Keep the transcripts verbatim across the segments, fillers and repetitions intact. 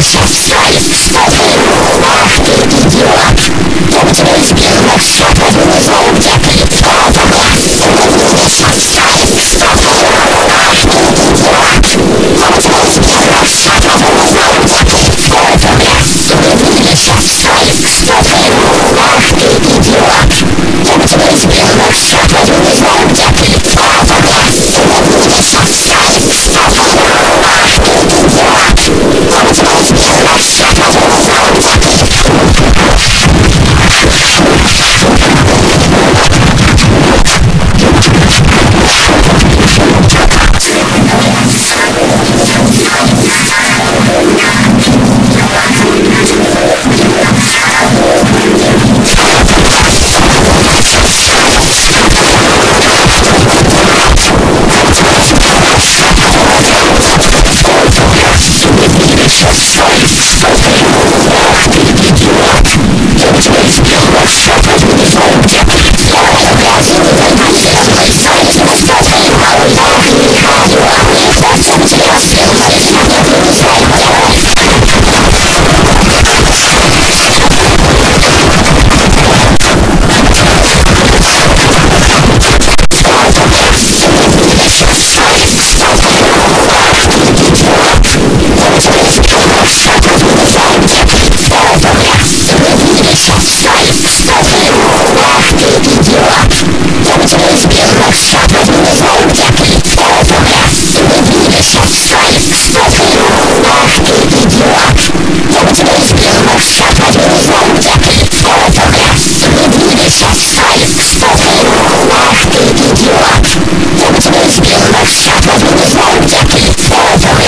сейчас своих стопы. Ах ты, идиот, я бы тебя избил, но все твою вызову, где ты пробовала. Сейчас своих стопы. Ах ты, идиот, я бы тебя избил, но все твою вызову, где ты пробовала. Сейчас своих стопы. Ах ты, идиот, я бы тебя избил, но все твою вызову, где ты пробовала. Сейчас своих стопы. Ах ты, идиот, я бы тебя избил, но все твою вызову, где ты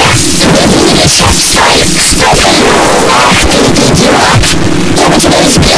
Сейчас своих стопы. Ах ты, идиот, я бы тебя избил,